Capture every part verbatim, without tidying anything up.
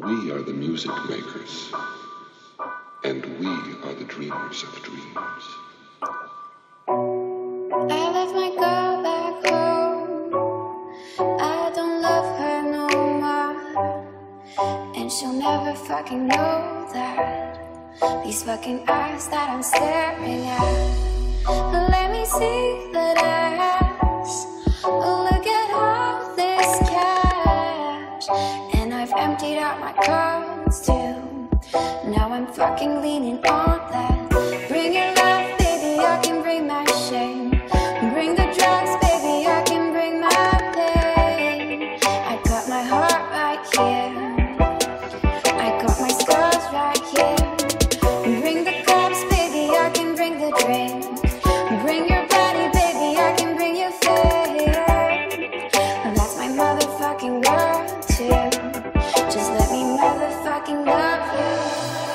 We are the music makers, and we are the dreamers of dreams. I left my girl back home. I don't love her no more, and she'll never fucking know that. These fucking eyes that I'm staring at, let me see that ass. Look at all this cash, and I've emptied out my cards too. Now I'm fucking leaning on that. Bring your love, baby, I can bring my shame. Bring the drugs, baby, I can bring my pain. I got my heart right here, I got my scars right here. Bring the cups, baby, I can bring the drink. Bring your body, baby, I can bring your fame. That's my motherfucking world too. Just let me motherfucking love you.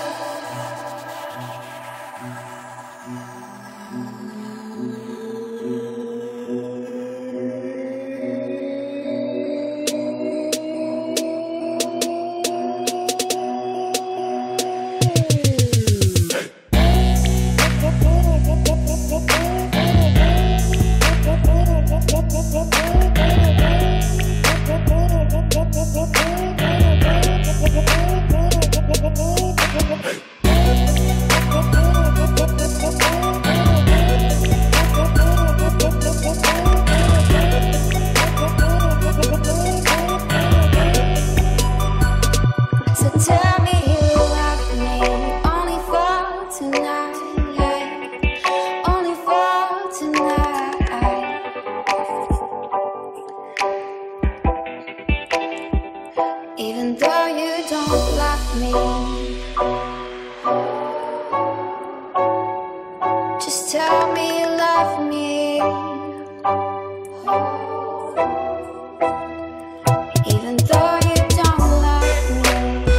Tell me you love me only for tonight, only for tonight. Even though you don't love me, just tell me you love me. Even though you don't love me.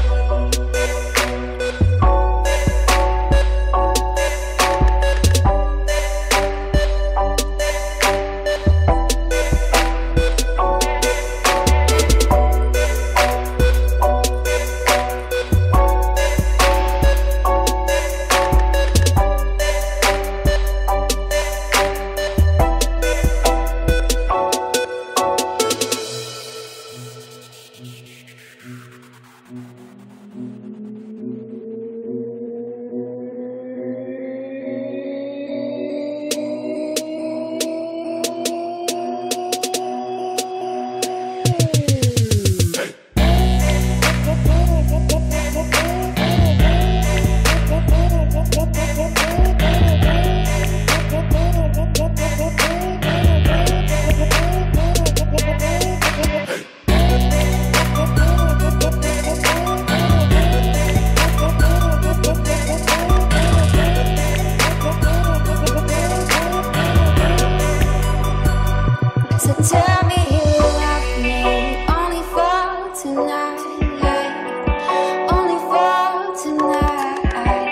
So tell me you love me only for tonight, only for tonight.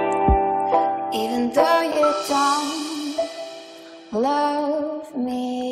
Even though you don't love me.